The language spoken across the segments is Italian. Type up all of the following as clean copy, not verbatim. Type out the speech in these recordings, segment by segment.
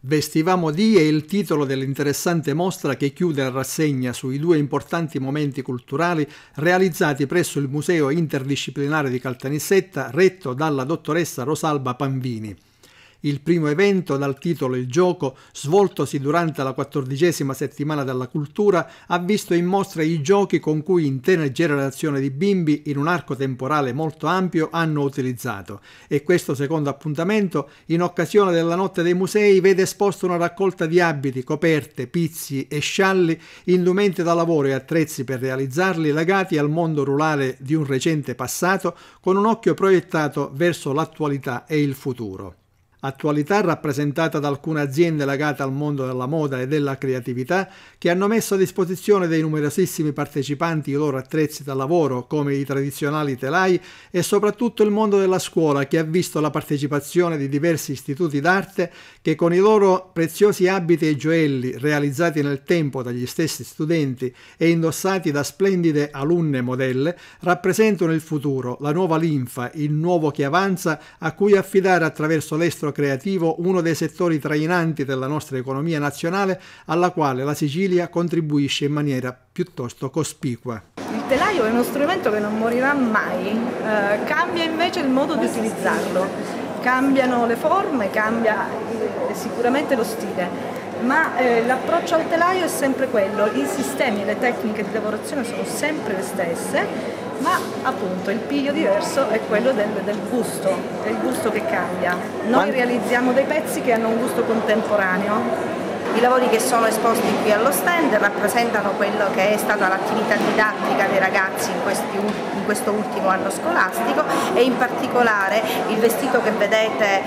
Vestivamo di è il titolo dell'interessante mostra che chiude la rassegna sui due importanti momenti culturali realizzati presso il Museo Interdisciplinare di Caltanissetta, retto dalla dottoressa Rosalba Panvini. Il primo evento, dal titolo Il Gioco, svoltosi durante la 14ª settimana della cultura, ha visto in mostra i giochi con cui intere generazioni di bimbi, in un arco temporale molto ampio, hanno utilizzato. E questo secondo appuntamento, in occasione della Notte dei Musei, vede esposta una raccolta di abiti, coperte, pizzi e scialli, indumenti da lavoro e attrezzi per realizzarli, legati al mondo rurale di un recente passato, con un occhio proiettato verso l'attualità e il futuro. Attualità rappresentata da alcune aziende legate al mondo della moda e della creatività, che hanno messo a disposizione dei numerosissimi partecipanti i loro attrezzi da lavoro, come i tradizionali telai, e soprattutto il mondo della scuola, che ha visto la partecipazione di diversi istituti d'arte che con i loro preziosi abiti e gioielli, realizzati nel tempo dagli stessi studenti e indossati da splendide alunne modelle, rappresentano il futuro, la nuova linfa, il nuovo che avanza, a cui affidare attraverso l'estro creativo uno dei settori trainanti della nostra economia nazionale, alla quale la Sicilia contribuisce in maniera piuttosto cospicua. Il telaio è uno strumento che non morirà mai, cambia invece il modo di utilizzarlo, cambiano le forme, cambia sicuramente lo stile, ma l'approccio al telaio è sempre quello, i sistemi e le tecniche di lavorazione sono sempre le stesse, ma appunto il piglio diverso è quello del gusto, è il gusto che cambia. Noi realizziamo dei pezzi che hanno un gusto contemporaneo. I lavori che sono esposti qui allo stand rappresentano quello che è stata l'attività didattica dei ragazzi in questo ultimo anno scolastico, e in particolare il vestito che vedete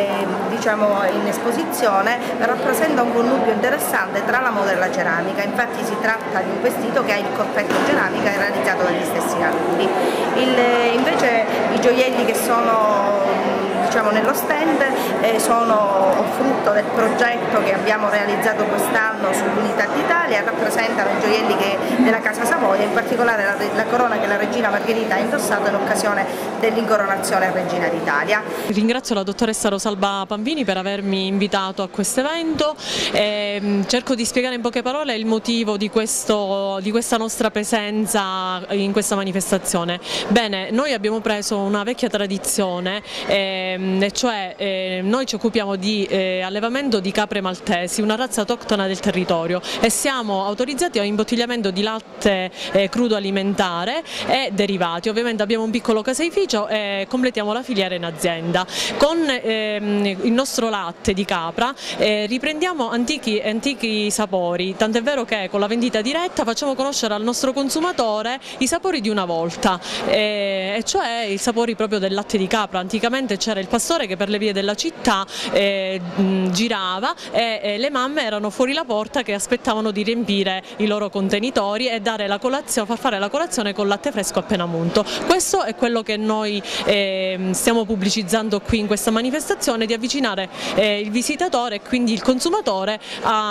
in esposizione rappresenta un connubio interessante tra la moda e la ceramica. Infatti si tratta di un vestito che ha il corpetto ceramica realizzato dagli stessi alunni. Invece i gioielli che sono nello stand sono frutto del progetto che abbiamo realizzato quest'anno sull'Unità d'Italia, rappresentano i gioielli della Casa Savoia, in particolare la corona che la regina Margherita ha indossato in occasione dell'incoronazione Regina d'Italia. Ringrazio la dottoressa Rosalba Panvini per avermi invitato a questo evento e cerco di spiegare in poche parole il motivo di questa nostra presenza in questa manifestazione. Bene, noi abbiamo preso una vecchia tradizione, cioè noi ci occupiamo di allevamento di capre maltesi, una razza autoctona del territorio, e siamo autorizzati all'imbottigliamento di latte crudo alimentare e derivati. Ovviamente abbiamo un piccolo caseificio e completiamo la filiera in azienda. Con il nostro latte di capra riprendiamo antichi sapori, tant'è vero che con la vendita diretta facciamo conoscere al nostro consumatore i sapori di una volta, e cioè i sapori proprio del latte di capra. Anticamente c'era il pastore che per le vie della città girava e le mamme erano fuori la porta che aspettavano di riempire i loro contenitori e dare la colazione, far fare la colazione con latte fresco appena munto. Questo è quello che noi stiamo pubblicizzando qui in questa manifestazione, di avvicinare il visitatore e quindi il consumatore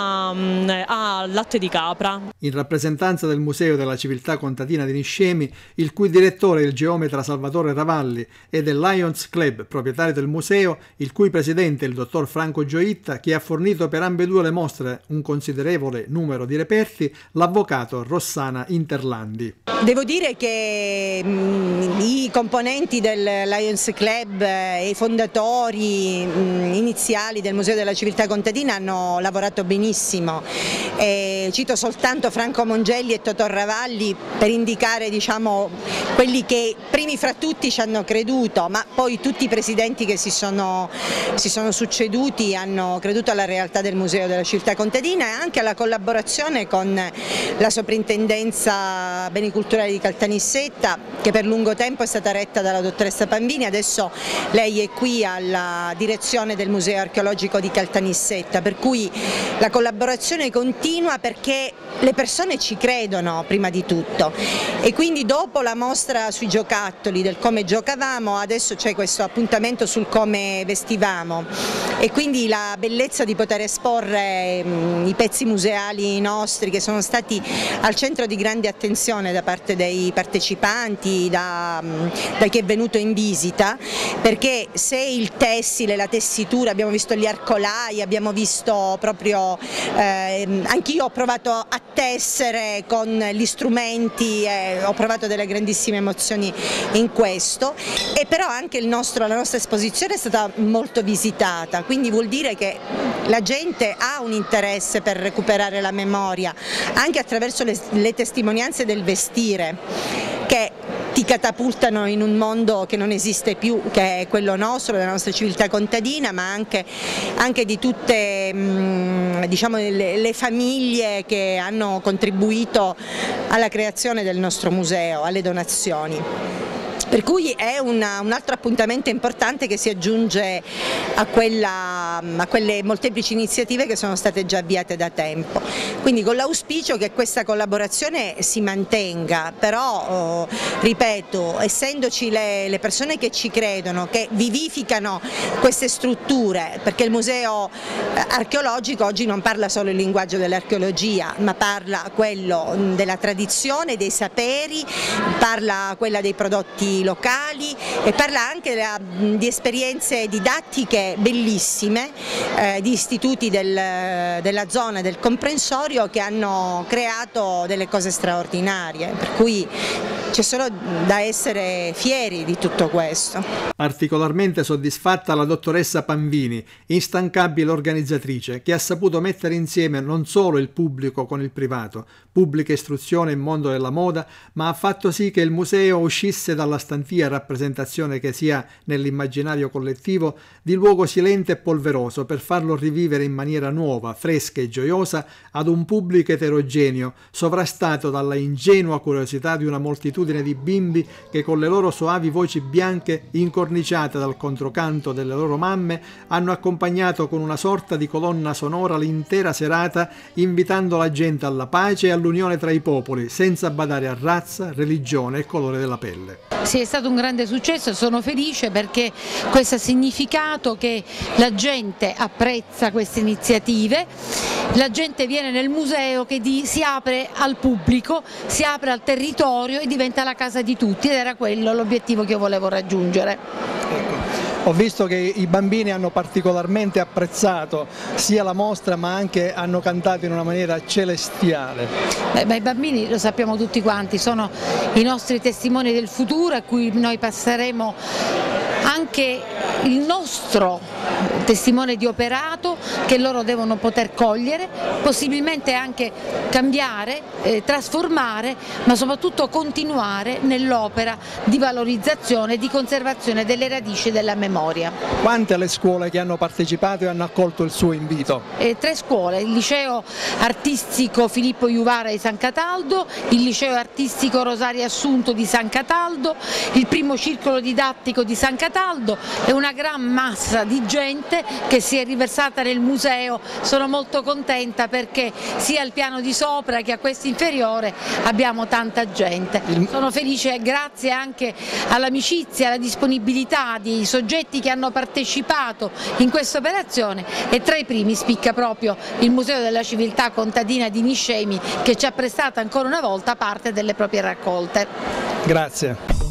al latte di capra. In rappresentanza del Museo della Civiltà Contadina di Niscemi, il cui direttore è il geometra Salvatore Ravalli, e del Lions Club, proprietario del museo, il cui presidente è il dottor Franco Gioitta, che ha fornito per ambedue le mostre un considerevole numero di reperti, l'avvocato Rossana Interlandi. Devo dire che i componenti del Lions Club e i fondatori iniziali del Museo della Civiltà Contadina hanno lavorato benissimo. Cito soltanto Franco Mongelli e Totò Ravalli per indicare, quelli che primi fra tutti ci hanno creduto, ma poi tutti i presidenti che si sono succeduti hanno creduto alla realtà del Museo della Civiltà Contadina e anche alla collaborazione con la Soprintendenza Beni Culturali di Caltanissetta, che per lungo tempo è stata retta dalla dottoressa Panvini. Adesso lei è qui alla direzione del Museo Archeologico di Caltanissetta, per cui la collaborazione continua perché le persone ci credono prima di tutto, e quindi dopo la mostra sui giocattoli, del come giocavamo, adesso c'è questo appuntamento sul come vestivamo, e quindi la bellezza di poter esporre i pezzi museali nostri, che sono stati al centro di grande attenzione da parte dei partecipanti, da chi è venuto in visita, perché se il tessile, la tessitura, abbiamo visto gli arcolai, abbiamo visto proprio, anch'io ho provato a tessere con gli strumenti, ho provato delle grandissime emozioni in questo, e però anche la nostra esposizione è stata molto visitata, quindi vuol dire che la gente ha un interesse per recuperare la memoria anche attraverso le testimonianze del vestire, che ti catapultano in un mondo che non esiste più, che è quello nostro, della nostra civiltà contadina, ma anche di tutte diciamo, le famiglie che hanno contribuito alla creazione del nostro museo, alle donazioni. Per cui è un altro appuntamento importante che si aggiunge a quelle molteplici iniziative che sono state già avviate da tempo. Quindi con l'auspicio che questa collaborazione si mantenga, però ripeto, essendoci le persone che ci credono, che vivificano queste strutture, perché il museo archeologico oggi non parla solo il linguaggio dell'archeologia, ma parla quello della tradizione, dei saperi, parla quella dei prodotti locali e parla anche di esperienze didattiche bellissime, di istituti della zona del comprensorio che hanno creato delle cose straordinarie, per cui c'è solo da essere fieri di tutto questo. Particolarmente soddisfatta la dottoressa Panvini, instancabile organizzatrice, che ha saputo mettere insieme non solo il pubblico con il privato, pubblica istruzione in mondo della moda, ma ha fatto sì che il museo uscisse dalla stantia rappresentazione che sia nell'immaginario collettivo di luogo silente e polveroso, per farlo rivivere in maniera nuova, fresca e gioiosa ad un pubblico eterogeneo, sovrastato dalla ingenua curiosità di una moltitudine di bimbi che con le loro soavi voci bianche, incorniciate dal controcanto delle loro mamme, hanno accompagnato con una sorta di colonna sonora l'intera serata, invitando la gente alla pace e all'unione tra i popoli, senza badare a razza, religione e colore della pelle. Sì, è stato un grande successo, sono felice perché questo ha significato che la gente apprezza queste iniziative, la gente viene nel museo che si apre al pubblico, si apre al territorio e diventa la casa di tutti, ed era quello l'obiettivo che io volevo raggiungere. Ho visto che i bambini hanno particolarmente apprezzato sia la mostra, ma anche hanno cantato in una maniera celestiale. Ma i bambini, lo sappiamo tutti quanti, sono i nostri testimoni del futuro, a cui noi passeremo anche il nostro testimone di operato, che loro devono poter cogliere, possibilmente anche cambiare, trasformare, ma soprattutto continuare nell'opera di valorizzazione e di conservazione delle radici della memoria. Quante le scuole che hanno partecipato e hanno accolto il suo invito? 3 scuole, il liceo artistico Filippo Juvara di San Cataldo, il liceo artistico Rosario Assunto di San Cataldo, il primo circolo didattico di San Cataldo e una gran massa di gente che si è riversata nel museo. Sono molto contenta perché sia al piano di sopra che a questo inferiore abbiamo tanta gente. Sono felice grazie anche all'amicizia, alla disponibilità dei soggetti che hanno partecipato in questa operazione, e tra i primi spicca proprio il Museo della Civiltà Contadina di Niscemi, che ci ha prestato ancora una volta parte delle proprie raccolte. Grazie.